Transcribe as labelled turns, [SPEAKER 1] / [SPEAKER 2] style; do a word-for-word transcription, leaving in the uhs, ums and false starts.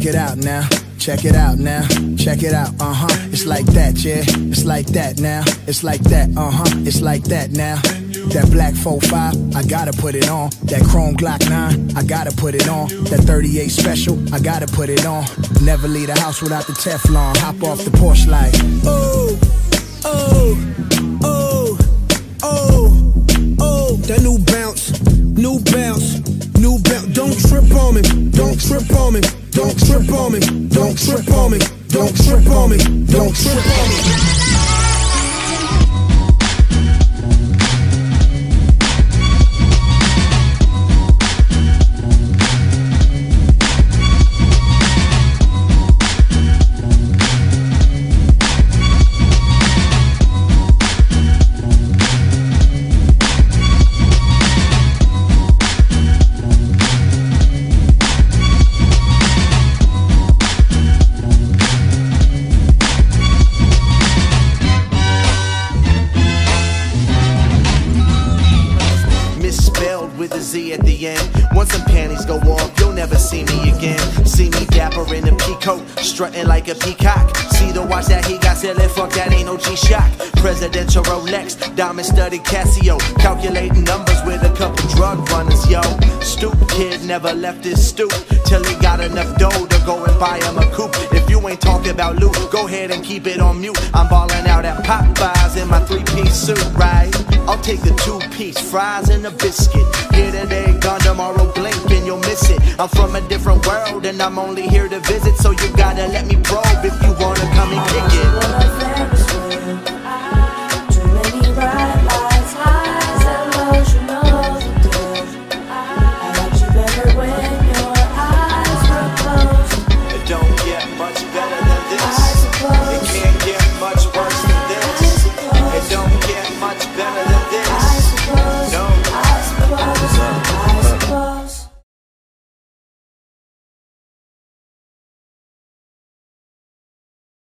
[SPEAKER 1] Check it out now. Check it out now, check it out, uh-huh. It's like that, yeah, it's like that now. It's like that, uh-huh, it's like that now. That black four five, I gotta put it on. That chrome Glock nine, I gotta put it on. That thirty-eight special, I gotta put it on. Never leave the house without the Teflon. Hop off the porch like, oh, oh, oh, oh, oh. That new bounce, new bounce, new bounce. Don't trip on me, don't trip on me. Don't trip on me, don't trip on me, don't trip on me, don't trip on me. With a Z at the end. Once some panties go off, you'll never see me again. See me dapper in a peacoat, strutting like a peacock. See the watch that he got, selling, fuck that ain't no G-Shock. Presidential Rolex, diamond studded Casio. Calculating numbers with a couple drug runners, yo. Stoop kid never left his stoop till he got enough dough to go and buy him a coupe. If you ain't talking about loot, go ahead and keep it on mute. I'm balling out at Popeyes in my three-piece suit, right? I'll take the two-piece fries and a biscuit. Here today, gone tomorrow, blink and you'll miss it. I'm from a different world and I'm only here to visit, so you gotta let me probe if you wanna come and kick it.